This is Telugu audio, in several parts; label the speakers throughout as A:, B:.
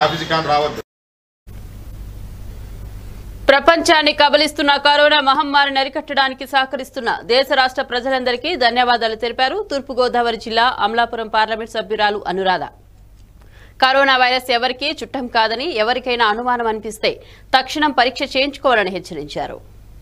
A: ప్రపంచాన్ని కబలిస్తున్న కరోనా మహమ్మారిని అరికట్టడానికి సహకరిస్తున్న దేశ రాష్ట్ర ప్రజలందరికీ ధన్యవాదాలు తెలిపారు తూర్పుగోదావరి జిల్లా అమలాపురం పార్లమెంట్ సభ్యురాలు అనురాధ. కరోనా వైరస్ ఎవరికీ చుట్టం కాదని, ఎవరికైనా అనుమానం అనిపిస్తే తక్షణం పరీక్ష చేయించుకోవాలని హెచ్చరించారు.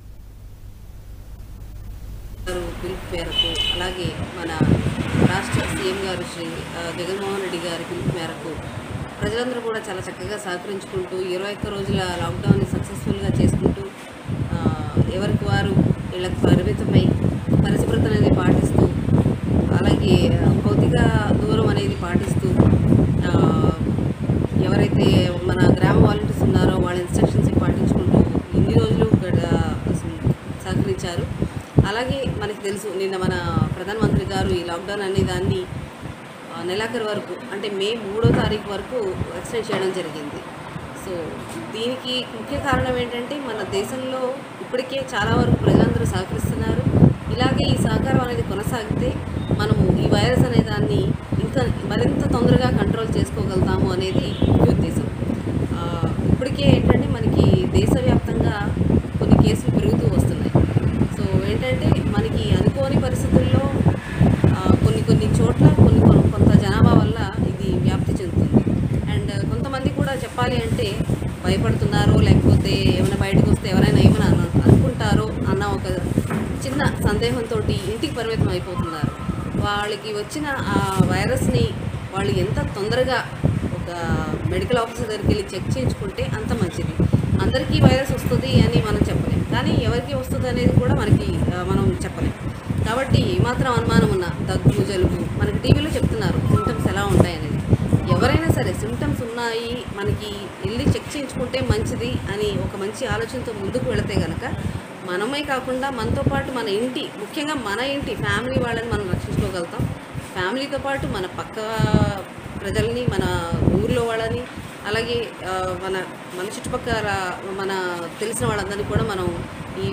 B: పిలుపు మేరకు అలాగే మన రాష్ట్ర సీఎం గారు శ్రీ జగన్మోహన్ రెడ్డి గారి పిలుపు మేరకు ప్రజలందరూ కూడా చాలా చక్కగా సహకరించుకుంటూ 21 రోజుల లాక్డౌన్ని సక్సెస్ఫుల్గా చేసుకుంటూ ఎవరికి వారు ఇళ్లకు పరిమితమై పరిశుభ్రత అనేది పాటిస్తూ అలాగే భౌతిక దూరం అనేది పాటిస్తూ ఎవరైతే మన గ్రామ వాలంటీర్స్ ఉన్నారో వాళ్ళ ఇన్స్ట్రక్షన్స్ పాటించుకుంటూ ఇన్ని రోజులు సహకరించారు. అలాగే మనకి తెలుసు నిన్న మన ప్రధానమంత్రి గారు ఈ లాక్డౌన్ అనే దాన్ని నెలాఖరు వరకు అంటే మే 3వ తారీఖు వరకు ఎక్స్టెండ్ చేయడం జరిగింది. సో దీనికి ముఖ్య కారణం ఏంటంటే మన దేశంలో ఇప్పటికే చాలా వరకు ప్రజలందరూ సహకరిస్తున్నారు. ఇలాగే ఈ సహకారం అనేది కొనసాగితే మనము ఈ వైరస్ అనే దాన్ని ఇంకా మరింత తొందరగా కంట్రోల్ చేసుకోగలుగుతాము అనేది ముఖ్య ఉద్దేశం. ఇప్పటికే ఏంటంటే మనకి దేశవ్యాప్తంగా కొన్ని కేసులు పెరుగుతూ వస్తున్నాయి. సో ఏంటంటే మనకి అనుకోని పరిస్థితుల్లో కొన్ని చోట్ల కొంత జనాభా వల్ల ఇది వ్యాప్తి చెందుతుంది. అండ్ కొంతమంది కూడా చెప్పాలి అంటే భయపడుతున్నారో లేకపోతే ఏమైనా బయటకు వస్తే ఎవరైనా ఏమైనా అనుకుంటారో అన్న ఒక చిన్న సందేహంతో ఇంటికి పరిమితం అయిపోతున్నారు. వాళ్ళకి వచ్చిన ఆ వైరస్ని వాళ్ళు ఎంత తొందరగా ఒక మెడికల్ ఆఫీసర్ దగ్గరికి వెళ్ళి చెక్ చేయించుకుంటే అంత మంచిది. అందరికీ వైరస్ వస్తుంది అని మనం చెప్పలేం, కానీ ఎవరికి వస్తుంది అనేది కూడా మనం చెప్పలేం. కాబట్టి ఏమాత్రం అనుమానం ఉన్న దగ్గు జలుబు మనకి టీవీలో చెప్తున్నారు సిమ్టమ్స్ ఎలా ఉంటాయనేది. ఎవరైనా సరే సిమ్టమ్స్ ఉన్నాయి మనకి వెళ్ళి చెక్ చేయించుకుంటే మంచిది అని ఒక మంచి ఆలోచనతో ముందుకు వెళితే కనుక మనమే కాకుండా మనతో పాటు మన ఇంటి ముఖ్యంగా మన ఇంటి ఫ్యామిలీ వాళ్ళని మనం రక్షించుకోగలుగుతాం. ఫ్యామిలీతో పాటు మన పక్క ప్రజల్ని మన ఊర్లో వాళ్ళని అలాగే మన చుట్టుపక్కల మన తెలిసిన వాళ్ళందరినీ కూడా మనం ఈ